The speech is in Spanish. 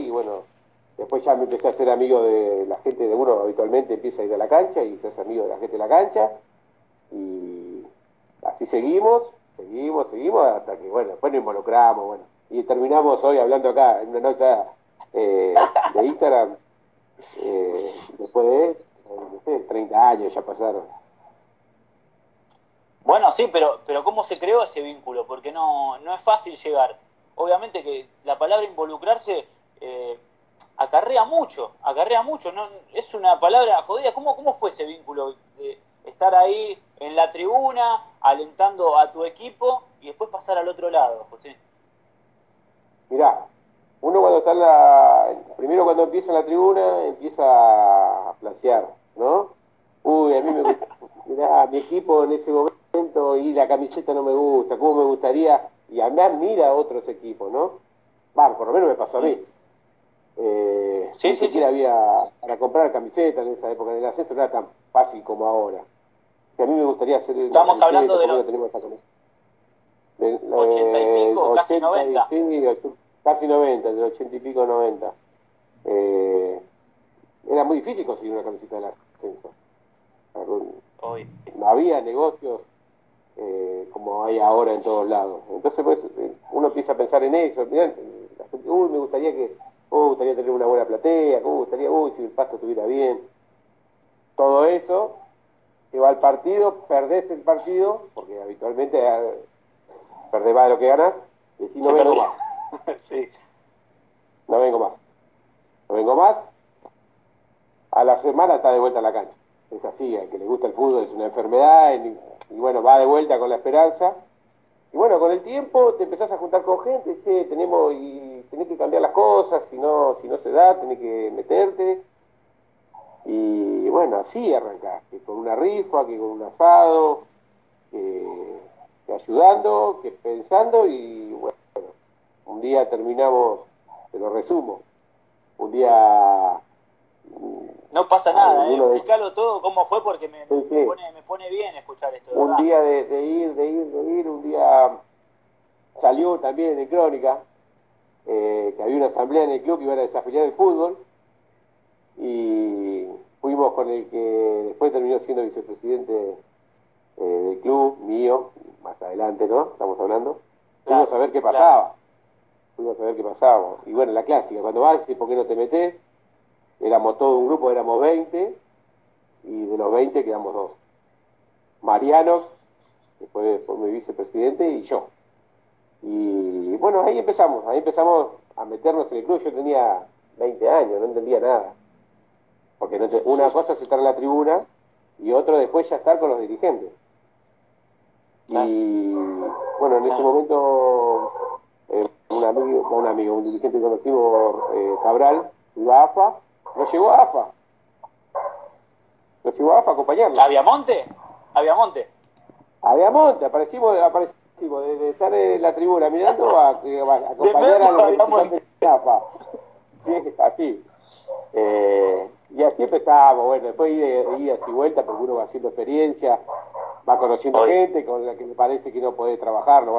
y bueno, después ya me empecé a ser amigo de la gente de uno, habitualmente empieza a ir a la cancha y se hace amigo de la gente de la cancha, y así seguimos, hasta que, bueno, después nos involucramos, bueno, y terminamos hoy hablando acá en una nota de Instagram, después de, no sé, 30 años ya pasaron. Bueno, sí, pero ¿cómo se creó ese vínculo? Porque no es fácil llegar. Obviamente que la palabra involucrarse eh, acarrea mucho, ¿no? Es una palabra jodida. ¿Cómo fue ese vínculo de estar ahí en la tribuna, alentando a tu equipo y después pasar al otro lado, José? Mirá, uno cuando está en la, primero cuando empieza en la tribuna, empieza a flashear, ¿no? Uy, a mí me gusta, mirá, mi equipo en ese momento y la camiseta no me gusta, cómo me gustaría, y a mí mira a otros equipos, ¿no? Va, por lo menos me pasó a mí. Sí, Ni sí, sí. siquiera había, para comprar camisetas en esa época, en el ascenso no era tan fácil como ahora. Que a mí me gustaría hacer una Estamos hablando camiseta, de ¿por qué los no tenemos esa camiseta? 80 y pico, casi 80 y 90. sí, casi 90, de 80 y pico 90. Eh, Era muy difícil conseguir una camiseta del ascenso. Hoy. No había negocios como hay ahora en todos lados. Entonces, pues, uno empieza a pensar en eso. Mirá, la gente, uy, me gustaría tener una buena platea, me gustaría, uy, si el pasto estuviera bien. Todo eso, que va al partido, perdés el partido, porque habitualmente perdés más de lo que ganás, y decís, no Se vengo perdió. más, Sí. no vengo más, no vengo más, a la semana está de vuelta a la cancha. Es así, al que le gusta el fútbol es una enfermedad, y bueno, va de vuelta con la esperanza. Y bueno, con el tiempo te empezás a juntar con gente, che, tenés que cambiar las cosas, si no se da, tenés que meterte. Y bueno, así arrancás, que con una rifa, que con un asado, que ayudando, que pensando, y bueno, un día terminamos, te lo resumo, un día No pasa nada, alguno de explícalo todo cómo fue porque sí, sí, me pone bien escuchar esto, de un verdad. día de ir, un día salió también en Crónica, que había una asamblea en el club que iban a desafiliar el fútbol, y fuimos con el que después terminó siendo vicepresidente del club, mío, más adelante, ¿no? Estamos hablando. Fuimos Claro, a ver qué claro. pasaba, fuimos a ver qué pasaba. Y bueno, la clásica, cuando vas, ¿por qué no te metés? Éramos todo un grupo, éramos 20, y de los 20 quedamos dos. Mariano, que fue mi vicepresidente, y yo. Y bueno, ahí empezamos a meternos en el club. Yo tenía 20 años, no entendía nada. Porque una cosa es estar en la tribuna y otro después ya estar con los dirigentes. Claro, Y bueno, en ese claro. momento un dirigente que conocimos, Cabral, iba a AFA, nos llegó a AFA, nos llegó a AFA a acompañarnos. ¿Aviamonte? Aviamonte. A Diamonte, aparecimos de estar en la tribuna mirando a De acompañar a Merlo los a representantes Aviamonte. de AFA. Sí, así. Y así empezamos, bueno, después idas y vueltas, porque uno va haciendo experiencia, va conociendo Hoy. gente con la que me parece que no puede trabajar, no va